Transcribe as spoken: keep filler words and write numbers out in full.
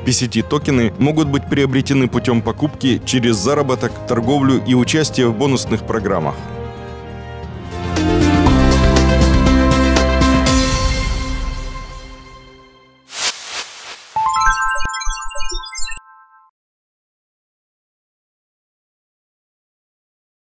пи си ти-токены могут быть приобретены путем покупки через заработок, торговлю и участие в бонусных программах.